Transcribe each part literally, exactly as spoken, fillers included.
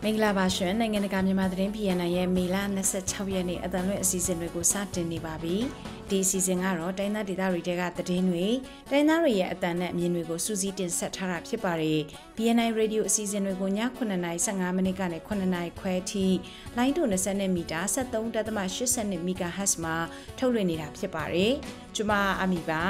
င်္ဂလာပါရှင်နိုင်ငံတကာမြန်မာသတင်း P N I ရဲ့မေလ၂၆ရက်နေ့အသံလွှင့်အစီအစဉ်တွေကိုစတင်နေပါပြီ။ဒီအစီအစဉ်ကတော့တိုင်းသားဒေသတွေကသတင်းတွေတိုင်းသားတွေရဲ့အသံနဲ့အမြင်တွေကိုစူးစီးတင်ဆက်ထားတာဖြစ်ပါတယ်။ P N I Radio အစီအစဉ်တွေကိုညခုနှစ်နာရီ၁၅မိနစ်ကနေခုနှစ်နာရီခွဲအထိလိုင်းတူ၂၀မီတာ၁၃.၈၂ MHz မှာထုတ်လွှင့်နေတာဖြစ်ပါတယ်။ကျွန်မအမီပါ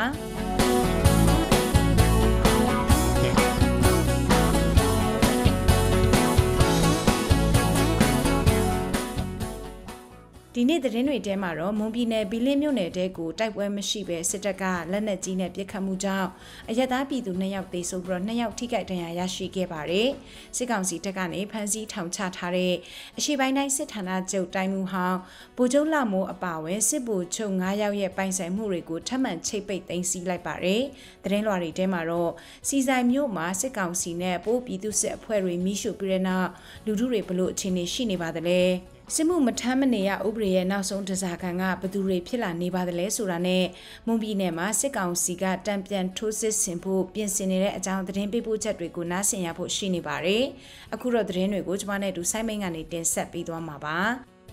ဒီနေ့သတင်းတွေထဲမှာတော့မွန်ပြည်နယ်ဘီလင်းမြို့နယ်တဲကိုတိုက်ပွဲမရှိဘဲစစ်တပ်ကလက်နက်ကြီးနဲ့ပစ်ခတ်မှုကြောင့်အရက်သားပြည်သူနှစ်ယောက်သေဆုံးပြီးတော့နှစ်ယောက်ထိခိုက်ဒဏ်ရာရရှိခဲ့ပါတယ်။စစ်ကောင်စီတပ်ကနေဖမ်းဆီးထောင်ချထားတဲ့အရှိပိုင်းတိုင်းစစ်ဌာနချုပ်တိုင်းမှုဟောင်းဗိုလ်ချုပ်လမိုးအပါအဝင်စစ်ဗိုလ်ချုပ်၅ယောက်ရဲ့ပိုင်ဆိုင်မှုတွေကိုထပ်မံချိတ်ပိတ်သိမ်းဆည်းလိုက်ပါတယ်။သတင်းလွှာတွေထဲမှာတော့စီဆိုင်မြို့မှာစစ်ကောင်စီနဲ့ပိုးပြည်သူစစ်အဖွဲ့တွေမိရှုပြီးတဲ့နောက်လူထုတွေဘလို့အခြေအနေရှိနေပါသလဲ။စစ်မှုမထမ်းမနေရဥပဒေရဲ့နောက်ဆုံးတစားခံကဘသူတွေဖြစ်လာနေပါသလဲဆိုတာနဲ့မွန်ပြည်နယ်မှာစစ်ကောင်စီကတံပြန်ထိုးစစ်ဆင်ဖို့ပြင်ဆင်နေတဲ့အကြောင်းသတင်းပေးပို့ချက်တွေကိုနားဆင်ရဖို့ရှိနေပါတယ်။အခုတော့သတင်းတွေကိုကျွန်မနဲ့တူဆိုင်းမိန်ကနေတင်ဆက်ပေးသွားမှာပါ။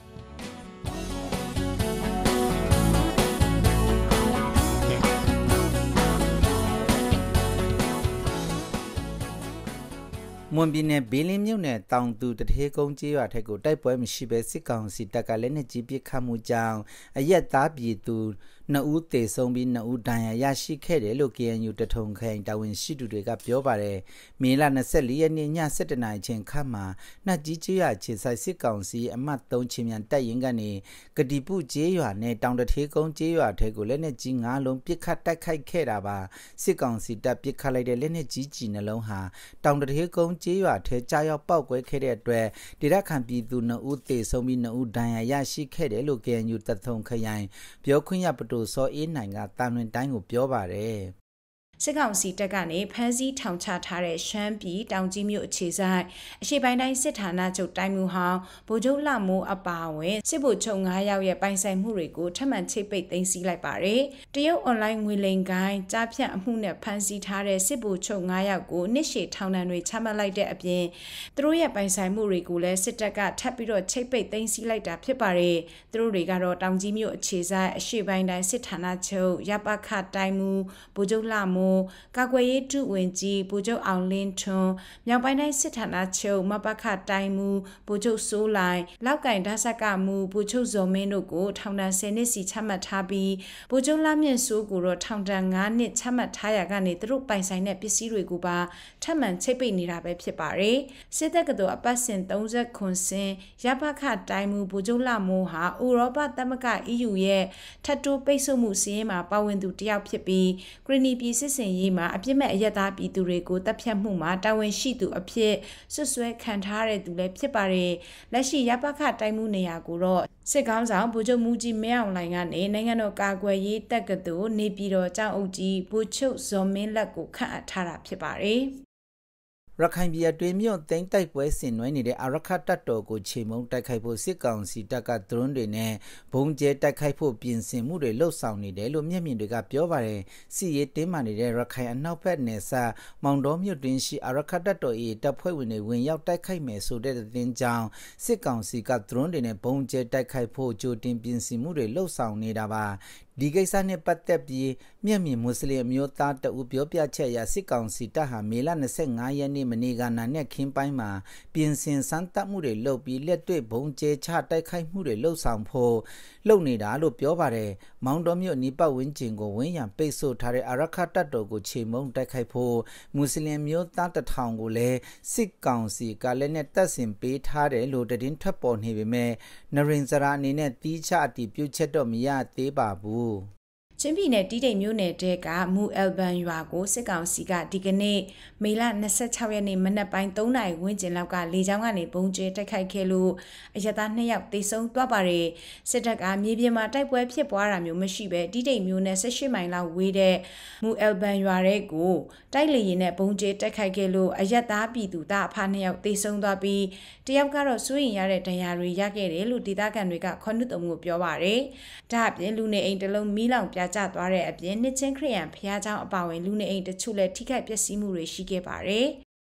မွန်ပြည်နယ်ဘေးလင်းမြို့နယ်တောင်သူတထေးကုန်းကျေးရွာထက်ကိုတိုက်ပွဲမရှိဘဲစစ်ကောင်စီတပ်ကလက်နက်ကြီးပစ်ခတ်မှုကြောင့်အရက်သားပြည်သူနှစ်ဦးသေဆုံးပြီးနှစ်ဦးဒဏ်ရာရရှိခဲ့တယ်လို့ K N U တထုံခိုင်တာဝန်ရှိသူတွေကပြောပါတယ်။မေလ၂၄ရက်နေ့ည၁၁နာရီချိန်ခန့်မှာနှက်ကြီးကျေးရွာခြေဆိုင်စစ်ကောင်စီအမှတ်၃ချင်းမြန်တပ်ရင်းကနေကတိပုကျေးရွာနဲ့တောင်တထေးကုန်းကျေးရွာထက်ကိုလက်နက်ကြီး၅လုံးပစ်ခတ်တိုက်ခိုက်ခဲ့တာပါ။စစ်ကောင်စီတပ်ပစ်ခတ်လိုက်တဲ့လက်နက်ကြီးကြီးနှလုံးဟာတောင်တထေးကုန်းကျေးရွာထဲကြားရောက်ပောက်ကွဲခဲ့တဲ့အတွက်ဒေသခံပြည်သူနှစ်ဦးသေဆုံးပြီးနှစ်ဦးဒဏ်ရာရရှိခဲ့တယ်လို့ K N U တထုံခရိုင်ပြောခွင့်ရပတူစောအေးနိုင်ကတာလွင်တိုင်းကိုပြောပါတယ်။စစ်ကောင်စီတပ်ကနေဖမ်းဆီးထောင်ချထားတဲ့ရှမ်းပြည်တောင်ကြီးမြို့အခြေဆိုင်အရှိပိုင်းတိုင်းစစ်ဌာနချုပ်တိုင်းမှုဟောင်းဗိုလ်ချုပ်လမိုးအပါအဝင်စစ်ဗိုလ်ချုပ်၅ယောက်ရဲ့ပိုင်ဆိုင်မှုတွေကိုထပ်မံချိတ်ပိတ်သိမ်းဆည်းလိုက်ပါတယ်။တရုတ်အွန်လိုင်းငွေလိမ်ကိုင်းကြားဖြတ်အမှုနဲ့ဖမ်းဆီးထားတဲ့စစ်ဗိုလ်ချုပ်၅ယောက်ကိုနှစ်ရှည်ထောင်ဒဏ်တွေချမှတ်လိုက်တဲ့အပြင်သူတို့ရဲ့ပိုင်ဆိုင်မှုတွေကိုလည်းစစ်တပ်ကထပ်ပြီးတော့ချိတ်ပိတ်သိမ်းဆည်းလိုက်တာဖြစ်ပါတယ်။သူတို့တွေကတော့တောင်ကြီးမြို့အခြေဆိုင်အရှိပိုင်းတိုင်းစစ်ဌာနချုပ်ရပခတိုင်းမှုဗိုလ်ချုပ်လမိုးကာကွယ်ရေးဒုဝန်ကြီးဗိုလ်ချုပ်အောင်လင်းထွန်းမြောက်ပိုင်းတိုင်းစစ်ဌာနချုပ်မပခတိုင်းမှုဗိုလ်ချုပ်စိုးလိုင်လောက်ကင်ဒါဆက်ကမှုဗိုလ်ချုပ်ဇော်မင်းတို့ကိုထောင်ဒဏ်၁၀နှစ်စီချမှတ်ထားပြီးဗိုလ်ချုပ်လမြင့်စိုးကိုတော့ထောင်ဒဏ်၅နှစ်ချမှတ်ထားရကနေသူတို့ပိုင်ဆိုင်တဲ့ပစ္စည်းတွေကိုပါထပ်မံချိတ်ပိတ်နေတာပဲဖြစ်ပါတယ်စစ်တပ်ကတော့အပတ်စဉ်၃၀ခွန်စင်ရပခတိုင်းမှုဗိုလ်ချုပ်လမိုးဟာဥရောပသမဂ္ဂ E U ရဲ့ထပ်တိုးပိတ်ဆို့မှုစီးရင်မှာပါဝင်သူတယောက်ဖြစ်ပြီးဂရီနီပြည်စစ်စင်ရေးမှာအပြစ်မဲ့အရက်သားပြည်သူတွေကိုတပ်ဖြတ်မှုမှာတာဝန်ရှိသူအဖြစ်ဆွဆွဲခံထားရတဲ့သူလည်းဖြစ်ပါတယ်လက်ရှိရပခတိုင်းမှုနေရာကိုတော့စစ်ကောင်းဆောင်ဗိုလ်ချုပ်မူကြီးမင်းအောင်လှိုင်ကနေနိုင်ငံတော်ကာကွယ်ရေးတပ်ကသို့နေပြည်တော်ကျောင်းအုပ်ကြီးဗိုလ်ချုပ်ဇော်မင်းလက်ကိုခန့်အပ်ထားတာဖြစ်ပါတယ်ရခိုင်ပြည်အတွင်းမြို့သိမ်းတိုက်ပွဲဆင်နွှဲနေတဲ့အာရခတပ်တော်ကိုခြေမုံတိုက်ခိုက်ဖို့စစ်ကောင်စီတပ်ကဒရုန်းတွေနဲ့ဘုံကျဲတိုက်ခိုက်ဖို့ပြင်ဆင်မှုတွေလှုပ်ဆောင်နေတယ်လို့မျက်မြင်တွေကပြောပါတယ်စစ်ရေးတင်းမာနေတဲ့ရခိုင်အနောက်ဘက်နယ်စပ်မောင်တော်မြို့တွင်ရှိအာရခတပ်တော်၏တပ်ဖွဲ့ဝင်တွေဝင်ရောက်တိုက်ခိုက်မယ်ဆိုတဲ့သတင်းကြောင့်စစ်ကောင်စီကဒရုန်းတွေနဲ့ဘုံကျဲတိုက်ခိုက်ဖို့ကြိုတင်ပြင်ဆင်မှုတွေလှုပ်ဆောင်နေတာပါဒီကိစ္စနဲ့ပတ်သက်ပြီးမျက်မြင်မွတ်စလင်အမျိုးသားတအူပြောပြချက်အရစစ်ကောင်စီတပ်ဟာမေလ၂၅ရက်နေ့မနေ့ကနာနဲ့ခင်းပိုင်းမှာပြင်ဆင်စမ်းသပ်မှုတွေလုပ်ပြီးလက်တွေ့ဘုံကျဲချတိုက်ခိုက်မှုတွေလှုပ်ဆောင်ဖို့လုပ်နေတာလို့ပြောပါတယ်မောင်တော်မြို့နီးပတ်ဝန်းကျင်ကိုဝင်းရံပိတ်ဆို့ထားတဲ့အာရခတပ်တော်ကိုခြေမုံတိုက်ခိုက်ဖို့မွတ်စလင်မျိုးသားတထောင်ကိုလည်းစစ်ကောင်စီကလည်းနဲ့တပ်ဆင်ပေးထားတယ်လို့သတင်းထွက်ပေါ်နေပေမဲ့နရင်စရာအနေနဲ့တီးချအတီးပြုတ်ချက်တော့မရသေးပါဘူးချင်းပြည်နယ်တီးတိမ်မြို့နယ်တဲကမူအယ်ဘန်ရွာကိုစစ်ကောင်စီကဒီကနေ့မေလ၂၆ရက်နေ့မနက်ပိုင်း၃နာရီဝန်းကျင်လောက်ကလေကြောင်းကနေဘုံကျဲတိုက်ခိုက်ခဲ့လို့အရသား၂ယောက်သေဆုံးသွားပါတယ်စစ်တပ်ကမြေပြင်မှာတိုက်ပွဲဖြစ်ပွားတာမျိုးမရှိပဲတီးတိမ်မြို့နယ်၁၈မိုင်လောက်ဝေးတဲ့မူအယ်ဘန်ရွာတဲကိုတိုက်လေရင်နဲ့ဘုံကျဲတိုက်ခိုက်ခဲ့လို့အရသားပြည်သူသားအဖ၂ယောက်သေဆုံးသွားပြီးတယောက်ကတော့စိုးရင်ရတဲ့ဒဏ်ရာတွေရခဲ့တယ်လို့ဒေသခံတွေကခွန်နုတုံကိုပြောပါတယ်ဒါအပြင်လူနေအိမ်တစ်လုံးမီးလောင်ပြကျသွားတဲ့အပြင်နှစ်ချင်းခရစ်ယာန်ဘုရားကျောင်းအပါအဝင်လူနေအိမ်တချို့လည်းထိခိုက်ပျက်စီးမှုတွေရှိခဲ့ပါတယ်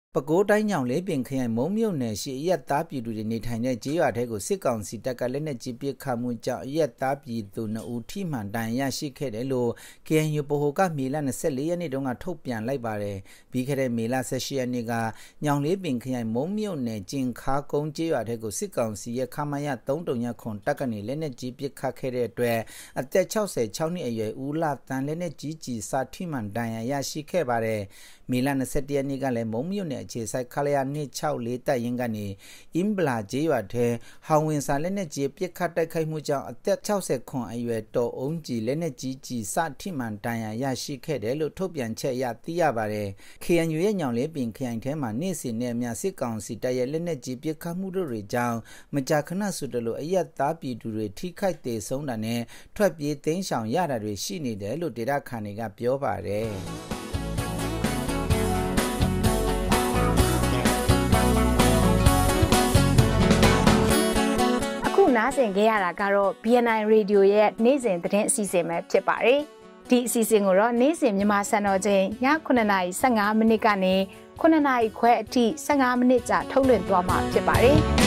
ပကိုးတိုင်းညောင်လေးပင်ခရိုင်မုံမြုပ်နယ်ရှိအရက်သားပြည်သူတွေနေထိုင်တဲ့ကျေးရွာထဲကိုစစ်ကောင်စီတပ်ကလက်နက်ကြီးပစ်ခတ်မှုကြောင့်အရက်သားပြည်သူနှစ်ဦးထိမှန်ဒဏ်ရာရှိခဲ့တယ်လို့ K N U ဗဟိုကမေလ၂၄ရက်နေ့တုန်းကထုတ်ပြန်လိုက်ပါတယ်။ပြီးခဲ့တဲ့မေလ၁၈ရက်နေ့ကညောင်လေးပင်ခရိုင်မုံမြုပ်နယ်ကျင်ခါကုန်းကျေးရွာထဲကိုစစ်ကောင်စီရဲ့ခမရ၃၀၇တပ်ကနေလက်နက်ကြီးပစ်ခတ်ခဲ့တဲ့အတွက်အသက်၆၆နှစ်အရွယ်ဦးလာတန်လက်နက်ကြီးကြီးစာထိမှန်ဒဏ်ရာရရှိခဲ့ပါတယ်။မေလ၂၁ရက်နေ့ကလည်းမုံမြုပ်နယ်အခြေစိုက်ခလရ၂၆၄တပ်ရင်းကနေအင်ဘလာကျေးရွာထဲဟောင်ဝင်စာလက်နက်ကြီးပစ်ခတ်တိုက်ခိုက်မှုကြောင့်အသက်၆၀အရွယ်တော်အုံးကြီးလက်နက်ကြီးကြီးစထိမှန်ဒဏ်ရာရရှိခဲ့တယ်လို့ထုတ်ပြန်ချက်အရသိရပါတယ်။ K N U ရဲ့ညောင်လေးပင်ခရိုင်ထဲမှာနေ့စဉ်နဲ့အမျှစစ်ကောင်စီတပ်ရဲ့လက်နက်ကြီးပစ်ခတ်မှုတို့တွေကြောင့်မကြာခဏဆိုသလိုအရက်သားပြည်သူတွေထိခိုက်ဒေဆုံးတာနဲ့ထွက်ပြေးသိမ်းရှောင်ရတာတွေရှိနေတယ်လို့ဒေသခံတွေကပြောပါတယ်။နားဆင်ခဲ့ရတာကတော့ B N I Radio ရဲ့နေ့စဉ်သတင်းအစီအစဉ်ပဲဖြစ်ပါတယ်။ဒီအစီအစဉ်ကိုတော့နေ့စဉ်မြန်မာစံတော်ချိန်ညခုနှစ်နာရီ၁၅မိနစ်ကနေခုနှစ်နာရီခွဲအထိ၁၅မိနစ်ကြာထုတ်လွှင့်သွားမှာဖြစ်ပါတယ်။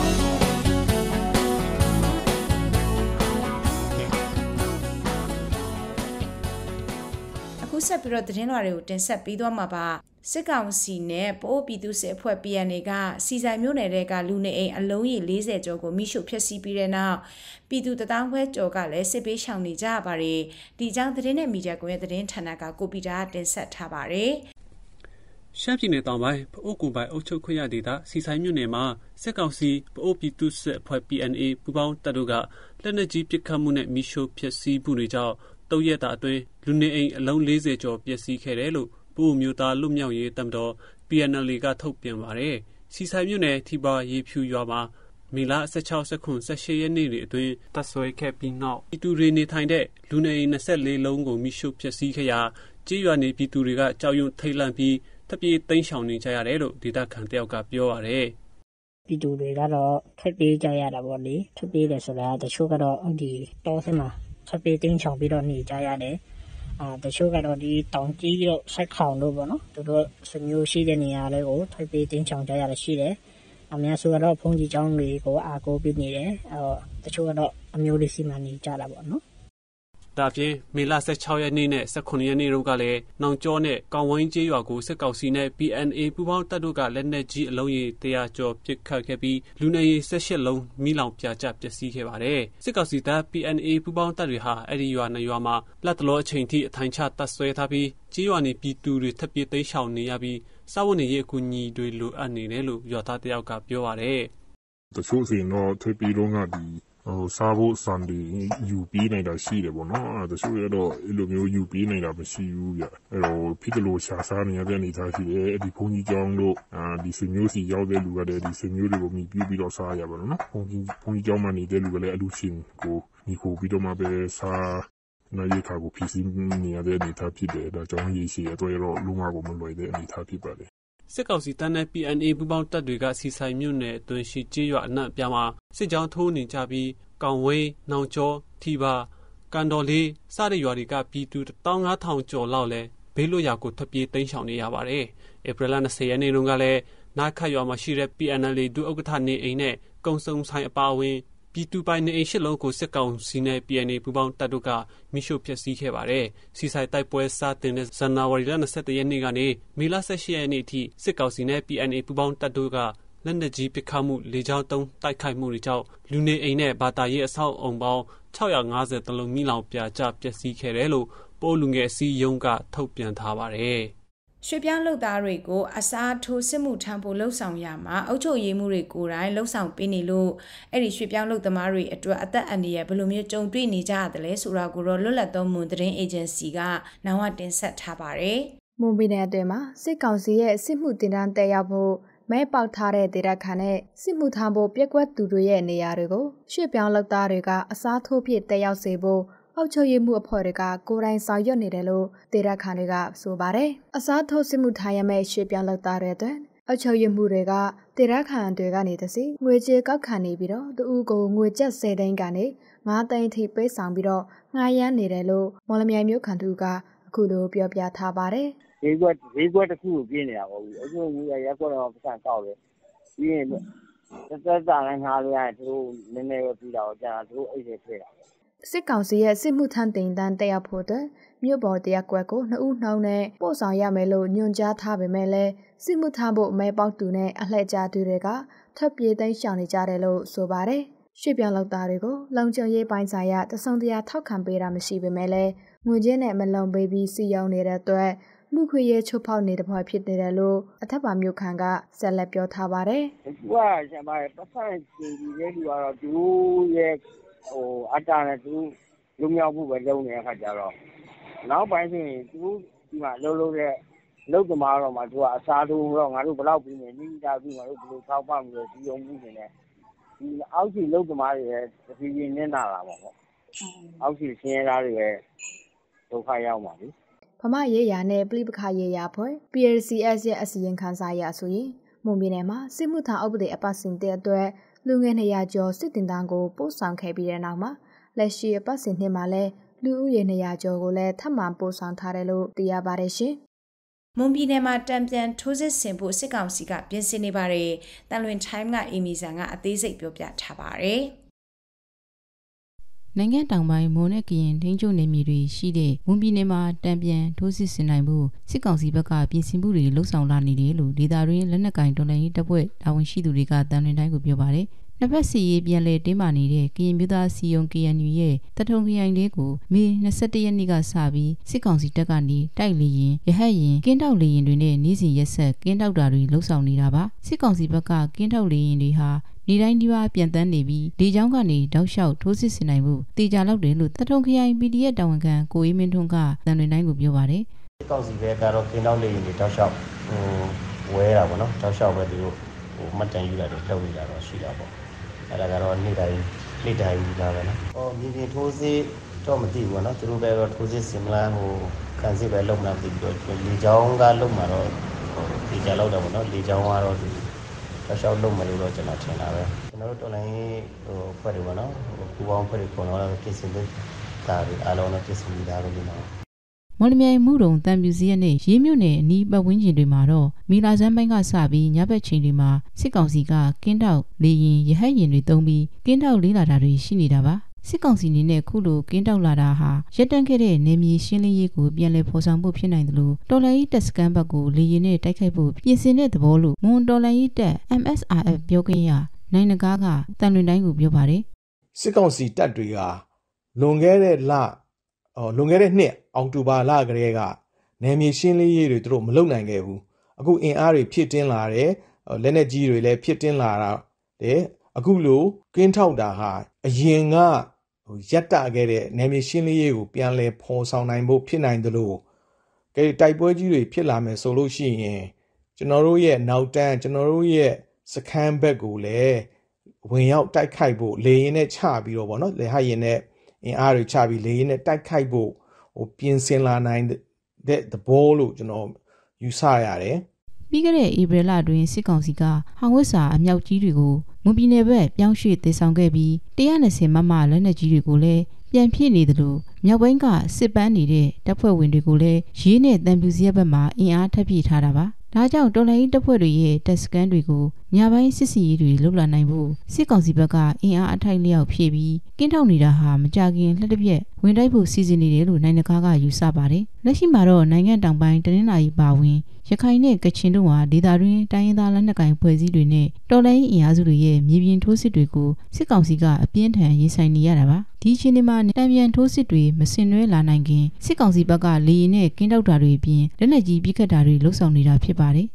အခုဆက်ပြီးတော့သတင်းတော်တွေကိုတင်ဆက်ပေးသွားမှာပါ။စစ်ကောင်စီနဲ့ပိုးပြည်သူစစ်အဖွဲ့ P N A ကစီဆိုင်မြို့နယ်တွေကလူနေအိမ်အလုံးရေ၄၀ကျော်ကိုမိရှုဖျက်ဆီးပြီးတဲ့နောက်ပြည်သူတသောင်းခွဲကျော်ကလည်းစစ်ပေးရှောင်နေကြရပါတယ်။ဒီကြောင့်သတင်းနဲ့မီဒီယာကွန်ရဲ့သတင်းဌာနကကိုပီတာတင်ဆက်ထားပါတယ်။ရှမ်းပြည်နယ်တောင်ပိုင်းပအိုးကူပိုင်အုပ်ချုပ်ခွင့်ရဒေသစီဆိုင်မြို့နယ်မှာစစ်ကောင်စီပအိုးပြည်သူစစ်အဖွဲ့ P N A ပူးပေါင်းတပ်တို့ကလက်နက်ကြီးပစ်ခတ်မှုနဲ့မိရှုဖျက်ဆီးမှုတွေကြောင့်တုံးရက်တာအတွင်းလူနေအိမ်အလုံး၄၀ကျော်ပျက်စီးခဲ့တယ်လို့ပအိုးမျိုးသားလွတ်မြောက်ရေးတပ်မတော် P N L A ကထုတ်ပြန်ပါတယ်။စီဆိုင်မြို့နယ်ထီပါရေဖြူရွာမှာမေလ၁၆ ၁၇ ၁၈ရက်နေ့တွေအတွင်းတပ်ဆွဲခဲ့ပြီးနောက်ပြည်သူတွေနေထိုင်တဲ့လူနေအိမ်၂၄လုံးကိုမိရှုဖျက်ဆီးခဲ့ရာကျေးရွာနေပြည်သူတွေကကြောက်ရွံ့ထိတ်လန့်ပြီးတပြေးသိမ်းရှောင်နေကြရတယ်လို့ဒေသခံတယောက်ကပြောရတယ်။ပြည်သူတွေကတော့ထွက်ပြေးကြရတာပေါ့လေ။ထွက်ပြေးတယ်ဆိုတာတချို့ကတော့ဒီတောထဲမှာထွက်ပြေးသိမ်းရှောင်ပြီးတော့နေကြရတယ်။အာတချို့ကတော့ဒီတောင်ကြီးတို့ဆက်ခေါင်တို့ပေါ့နော်သူတို့ဆွေမျိုးရှိတဲ့နေရာလေးကိုထွက်ပြေးတင်းချောင်ကြရတာရှိတယ်အများစုကတော့ဖုန်ကြီးကျောင်းတွေကိုအားကိုးပြီးနေတယ်အော်တချို့ကတော့အမျိုးလေးစီမံနေကြတာပေါ့နော်ဒါပြင်မေလ၁၆ရက်နေ့နဲ့၁၇ရက်နေ့တို့ကလည်းနောင်ကျော်နဲ့ကောင်းဝိုင်းကျေးရွာကိုစစ်ကောင်စီနဲ့ P N A ပူးပေါင်းတပ်တို့ကလက်နက်ကြီးအလုံးရေ၁၀၀ကျော်ပစ်ခတ်ခဲ့ပြီးလူနေအိမ်၁၈လုံးမိလောင်ပြာကျပျက်စီးခဲ့ပါတယ်။စစ်ကောင်စီတပ် P N A ပူးပေါင်းတပ်တွေဟာအဲ့ဒီရွာနှစ်ရွာမှာလက်တလောအချိန်ထိအထိုင်ချတပ်ဆွဲထားပြီးကျေးရွာနေပြည်သူတွေထပ်ပြေးသိမ်းရှောင်နေရပြီးစာဝတ်နေရေးအကူအညီတွေလိုအပ်နေတယ်လို့ရွာသားတယောက်ကပြောပါတယ်။တချို့စီတော့ထပ်ပြီးတော့ငါဒီဟိုစားဖို့စံဒီယူပြီးနေတာရှိတယ်ပေါ့နော်အဲတချို့ရတော့အဲ့လိုမျိုးယူပြီးနေတာမရှိဘူးဗျအဲ့တော့ဖြစ်တယ်လို့ရှာစားနေရတဲ့အနေထားရှိတယ်အဲ့ဒီဘုန်းကြီးကျောင်းတို့အာဒီဆွေမျိုးစီရောက်တဲ့လူကလည်းဒီဆွေမျိုးတွေကိုမြည်ပြပြီးတော့စားရပါတော့နော်ဘုန်းကြီးဘုန်းကြီးကျောင်းမှာနေတဲ့လူကလည်းအလူရှင်ကိုညီကိုပြီးတော့မှပဲစားနိုင်ရခါကိုဖြစ်စီနေရတဲ့အနေထားဖြစ်တယ်ဒါကြောင့်ရေးရှိရတော့လုံးဝကိုမလွယ်တဲ့အနေထားဖြစ်ပါတယ်စစ်ကောင်စီတပ်နဲ့ P N A ပူးပေါင်းတပ်တွေကစီဆိုင်မြို့နယ်အတွင်းရှိကျေးရွာအနှံ့အပြားမှာစစ်ကြောင်းထိုးနေကြပြီးကောင်ဝေးနောင်ကျော်ထီပါကန်တော်လေးစတဲ့ရွာတွေကပြည်သူ၁၅၀၀၀ကျော်လောက်လဲဘေးလွတ်ရာကိုထွက်ပြေးသိမ်းရှောင်နေရပါတယ်။ဧပြီလ၂၀ရက်နေ့တုန်းကလည်းနားခတ်ရွာမှာရှိတဲ့ P N L A ဒုဥက္ကဋ္ဌနေအိမ်နဲ့ကုံစုံဆိုင်အပါအဝင်ပြည်သူပိုင်နေအိမ်၈လုံးကိုစစ်ကောင်စီနဲ့ P N A ပူးပေါင်းတပ်တို့ကမိရှုဖျက်ဆီးခဲ့ပါတယ်။စီဆိုင်တိုက်ပွဲစတင်တဲ့ဇန်နဝါရီလ၂၁ရက်နေ့ကနေမေလ၁၈ရက်နေ့အထိစစ်ကောင်စီနဲ့ P N A ပူးပေါင်းတပ်တို့ကလက်နက်ကြီးပစ်ခတ်မှုလေကြောင်းတုံးတိုက်ခိုက်မှုတွေကြောင့်လူနေအိမ်နဲ့ဘာသာရေးအဆောက်အုံပေါင်း၆၅၀တလုံးမိလောင်ပြာကျပျက်စီးခဲ့တယ်လို့ပိုးလူငယ်စီယုံကထုတ်ပြန်ထားပါတယ်။ရွှေပြောင်းလုပ်သားတွေကိုအစားထိုးစစ်မှုထမ်းဖို့လှုံ့ဆော်ရမှာအုပ်ချုပ်ရေးမှုတွေကိုယ်တိုင်လှုံ့ဆော်ပေးနေလို့အဲ့ဒီရွှေပြောင်းလုပ်သမားတွေအတွက်အသက်အန္တရာယ်ဘယ်လိုမျိုးကြုံတွေ့နေကြရတယ်လဲဆိုတာကိုတော့လွတ်လပ်သောမွန်သတင်းအေဂျင်စီကနောက်ဝတင်ဆက်ထားပါတယ်။မွန်ပြည်နယ်အတွင်းမှာစစ်ကောင်စီရဲ့စစ်မှုတင်တန်းတက်ရောက်ဖို့မဲပေါက်ထားတဲ့ဒေသခံနဲ့စစ်မှုထမ်းဖို့ပြက်ကွက်သူတွေရဲ့နေရာတွေကိုရွှေ့ပြောင်းလုပ်သားတွေကအစားထိုးဖြစ်တက်ရောက်စေဖို့အုပ်ချုပ်ရေးမှုအဖွဲ့တွေကကိုယ်တိုင်ဆောင်ရွက်နေတယ်လို့ဒေသခံတွေကဆိုပါတယ်။အစားထိုးစစ်မှုထမ်းရမယ့်ရွှေ့ပြောင်းလုပ်သားတွေအတွက်အုပ်ချုပ်ရေးမှုတွေကဒေသခံတွေကနေတစီငွေကြေးကောက်ခံနေပြီးတော့တူဦးကိုငွေကျပ်၁၀သိန်းကနေ၅သိန်းအထိပေးဆောင်ပြီးတော့ငှားရမ်းနေတယ်လို့မော်လမြိုင်မြို့ခံသူကအခုလိုပြောပြထားပါတယ်။ဈေးကွက်ဈေးကွက်တစ်ခုကိုပြင်းနေတာပေါ့ဘူးအခုမျိုးရက်ကွက်တော့ပတ်စံကောက်တယ်ပြီးရင်သက်သာတိုင်းငှားလို့ရတယ်သူတို့နည်းနည်းပဲပြီးတော့ကြာသူတို့အိတ်တွေထည့်တာစစ်ကောင်စီရဲ့စစ်မှုထမ်းတင်တန်းတက်ရောက်ဖို့တဲ့မြို့ပေါ်တရားကွက်ကိုနှစ်ဦးနှောင်းနဲ့ပို့ဆောင်ရမယ်လို့ညွှန်ကြားထားပေမဲ့လည်းစစ်မှုထမ်းဖို့မဲပေါက်သူနဲ့အလှည့်ကျသူတွေကထပ်ပြေးသိမ်းရှောင်နေကြတယ်လို့ဆိုပါတယ်ရွှေပြောင်းလောက်သားတွေကိုလုံခြုံရေးပိုင်းဆိုင်ရာတဆုံတရာထောက်ခံပေးတာမရှိပေမဲ့လည်းငွေချင်းနဲ့မလုံပေးပြီးစီယုံနေတဲ့အတွက်လူခွေရဲချုပ်ဖောက်နေတဲ့ဘွားဖြစ်နေတယ်လို့အထက်ပါမြို့ခံကဆက်လက်ပြောထားပါတယ်။သူကဆံပါပတ်စံရှင်ကြီးတဲ့လူကတော့သူတို့ရဲ့ဟိုအတားနဲ့သူလူမြောက်ဖို့ပဲလုပ်နေတဲ့အခါကျတော့နောက်ပိုင်းဆိုရင်သူဒီမှာလှုပ်လှုပ်တဲ့လုတ်သမားတော့မှသူကအစားထိုးတော့ငါတို့ဘယ်လောက်ပြီးနေနိမိတာပြီးငါတို့ဘယ်လိုထောက်ပံ့ပြီးစီယုံမှုနေလဲဒီအောက်စီလုတ်သမားတွေရဲ့တဖြည်းဖြည်းနင်းလာတာပေါ့။အောက်စီဆင်းရဲသားတွေရဲ့ဒုက္ခရောက်ပါပြီ။ဗမာရေးရာနဲ့ပြည်ပခါရေးရာဖွဲ့ P L C S ရဲ့အစီရင်ခံစာအရဆိုရင်မွန်ပြည်နယ်မှာစစ်မှုထမ်းဥပဒေအပတ်စဉ်တဲ့အတွက်လူငယ်နှစ်ရာကျော်စစ်တင်တန်းကိုပို့ဆောင်ခဲ့ပြီးတဲ့နောက်မှာလက်ရှိအပတ်စဉ်နှစ်မှာလည်းလူဦးရေနှစ်ရာကျော်ကိုလည်းထပ်မံပို့ဆောင်ထားတယ်လို့သိရပါတယ်ရှင်။မွန်ပြည်နယ်မှာတံပြန်ထိုးစစ်ဆင်ဖို့စစ်ကောင်စီကပြင်ဆင်နေပါတယ်။တန်လွင် time ကအီမီဆန်ကအသေးစိတ်ပြောပြထားပါတယ်။နိုင်ငံတောင်ပိုင်းမွန်နဲ့ကရင်ထိန်းချုပ်နယ်မြေတွေရှိတဲ့မွန်ပြည်နယ်မှာတံပြန်ထိုးစစ်ဆင်နိုင်ဖို့စစ်ကောင်စီဘက်ကပြင်ဆင်မှုတွေလှုပ်ဆောင်လာနေတယ်လို့ဒေသတွင်းလက်နက်ကင်တော်လှန်ရေးတပ်ဖွဲ့တာဝန်ရှိသူတွေကတန်လွင်တိုင်းကိုပြောပါတယ်။နှစ်ဖက်စီရေးပြန်လည်တင်းမာနေတဲ့ကရင်မျိုးသားစီယုံ K N U ရဲ့တထုံခရိုင်လေးကိုမေ၂၁ရက်နေ့ကစပြီးစစ်ကောင်စီတပ်ကနေတိုက်လေရင်ရဟတ်ရင်ကင်းတောက်လေရင်တွေနဲ့နေစဉ်ရက်ဆက်ကင်းတောက်တာတွေလှုပ်ဆောင်နေတာပါစစ်ကောင်စီဘက်ကကင်းတောက်လေရင်တွေဟာနေတိုင်းဒီပါပြန်တန်းနေပြီးလေကြောင်းကနေတောက်လျှောက်ထိုးစစ်ဆင်နိုင်မှုတေချာလောက်တယ်လို့တထုံခရိုင် P D F တာဝန်ခံကိုအေးမင်းထွန်းကတန်လွင်တိုင်းကိုပြောပါတယ်စစ်ကောင်စီဘက်ကတော့ကင်းတောက်လေရင်တွေတောက်လျှောက်ဟိုဝဲတာပေါ့နော်တောက်လျှောက်ပဲသူတို့ဟိုမှတ်တမ်းယူတာတွေလုပ်နေတာတော့ရှိတာပေါ့အဲ့ဒါကတော့နေ့တိုင်းနေ့တိုင်းယူတာပဲနော်ဟောမြင်းပြင်ထိုးစစ်တော့မသိဘူးနော်သူတို့ပဲတော့ထိုးစစ်ဆင်မလားဟိုကန်စစ်ပဲလုပ်မှသိပြီးတော့လေကြောင်းကလုပ်မှာတော့ဟိုလေကြောင်းလောက်တော့ပေါ့နော်လေကြောင်းကတော့ဒီတောက်လျှောက်လုပ်မလို့တော့ကျွန်တော်ထင်တာပဲကျွန်တော်တို့တော်လိုင်းဟိုဖွဲ့တယ်ပေါ့နော်ဟိုပူပေါင်းဖွဲ့တယ်ပေါ့နော်ပြင်ဆင်တဲ့ဒါတွေအားလုံးတော့ပြင်ဆင်ပြီးသားလို့ပြောတာမော်လမြိုင်မှုတုံတံပြူစည်းရနဲ့ရေးမြို့နယ်အနီးပတ်ဝန်းကျင်တွေမှာတော့မီလာစမ်းပိုင်းကစပြီးညဘက်ချိန်တွေမှာစစ်ကောင်စီကကင်းတောက်လေရင်ရဟတ်ရင်တွေတုံးပြီးကင်းတောက်လေးလာတာတွေရှိနေတာပါစစ်ကောင်စီအနေနဲ့ခုလိုကင်းတောက်လာတာဟာရက်တန့်ခဲ့တဲ့နေမြေရှင်းလင်းရေးကိုပြန်လည်ဖော်ဆောင်ဖို့ဖြစ်နိုင်တယ်လို့တော်လှန်ရေးတပ်စခန်းဘက်ကိုလေရင်နဲ့တိုက်ခိုက်ဖို့ပြင်ဆင်တဲ့သဘောလို့မွန်တော်လှန်ရေးတပ် M S R F ပြောခွင့်ရနိုင်နဂါးကတန်လွင်တိုင်းကိုပြောပါတယ်စစ်ကောင်စီတပ်တွေကလွန်ခဲ့တဲ့လအော်လွန်ခဲ့တဲ့နှစ်အောက်တိုဘာလကလေးကနယ်မြေရှင်းလင်းရေးတွေသူတို့မလုပ်နိုင်ခဲ့ဘူးအခုအင်အားတွေဖြစ်တင်းလာတယ်လက်နက်ကြီးတွေလည်းဖြစ်တင်းလာတာတဲ့အခုလိုကင်းထောက်တာဟာအရင်ကဟိုရက်တခဲ့တဲ့နယ်မြေရှင်းလင်းရေးကိုပြန်လဲဖော်ဆောင်နိုင်ဖို့ဖြစ်နိုင်တယ်လို့ကဲတိုက်ပွဲကြီးတွေဖြစ်လာမယ်ဆိုလို့ရှိရင်ကျွန်တော်တို့ရဲ့နောက်တန်းကျွန်တော်တို့ရဲ့စခန်းဘက်ကိုလည်းဝင်ရောက်တိုက်ခိုက်ဖို့လေရင်နဲ့ချပြီးတော့ဗောနော်လေဟရင်နဲ့အင်အားတွေချပြီးလေရင်နဲ့တိုက်ခိုက်ဖို့ဟိုပြင်ဆင်လာနိုင်တဲ့သဘောလို့ကျွန်တော်ယူဆရတယ်ပြီးခဲ့တဲ့ဧပြီလအတွင်းစစ်ကောင်စီကဟောင်ဝစ်စာအမြောက်ကြီးတွေကိုမွန်ပြည်နယ်ဘက်ပြောင်းရွှေ့တည်ဆောင်ခဲ့ပြီး၁၂၀မမလက်နက်ကြီးတွေကိုလည်းပြန်ဖြည့်နေတယ်လို့မြောက်ပိုင်းကစစ်ပန်းနေတဲ့တပ်ဖွဲ့ဝင်တွေကိုလည်းရေးနဲ့တံပြူစည်းဘက်မှာအင်အားထပ်ဖြည့်ထားတာပါဒါကြောင့်တော်လှန်ရေးတပ်ဖွဲ့တွေရဲ့တပ်စခန်းတွေကိုညပိုင်းစစ်စီရေးတွေလှုပ်လာနိုင်ဖို့စစ်ကောင်စီဘက်ကအင်အားအထိုက်လျောက်ဖြည့်ပြီးကင်းထောက်နေတာဟာမကြခင်လက်တစ်ပြက်ဝင်တိုက်ဖို့စီစဉ်နေတယ်လို့နိုင်နဂါးကယူဆပါတယ်လက်ရှိမှာတော့နိုင်ငံတောင်ပိုင်းတနင်္လာရီပါဝင်ရခိုင်နဲ့ကချင်တို့ဟာဒေသတွင်းတိုင်းရင်းသားလက်နက်ကိုင်ဖွဲ့စည်းတွေနဲ့တော်လှန်ရေးအင်အားစုတွေရဲ့မြေပြင်ထိုးစစ်တွေကိုစစ်ကောင်စီကအပြင်းထန်ရင်ဆိုင်နေရတာပါဒီအချိန်ဒီမှာတံပြန်ထိုးစစ်တွေမစင်နွဲလာနိုင်ခင်စစ်ကောင်စီဘက်ကလေရင်နဲ့ကင်းတောက်တာတွေအပြင်လက်နက်ကြီးပစ်ခတ်တာတွေလှုပ်ဆောင်နေတာဖြစ်ပါတယ်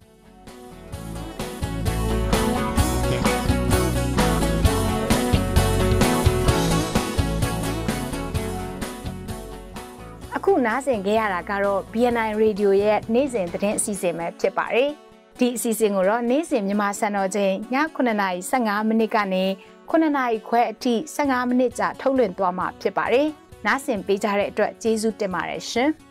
အခုနားဆင်ကြရတာကတော့ B N I Radio ရဲ့နေ့စဉ်သတင်းအစီအစဉ်ပဲဖြစ်ပါတယ်။ဒီအစီအစဉ်ကိုတော့နေ့စဉ်မြန်မာစံတော်ချိန်ညခုနှစ်နာရီဆယ့်ငါးမိနစ်ကနေခုနှစ်နာရီခွဲအထိဆယ့်ငါးမိနစ်ကြာထုတ်လွှင့်သွားမှာဖြစ်ပါတယ်။နားဆင်ပေးကြတဲ့အတွက်ကျေးဇူးတင်ပါတယ်ရှင်။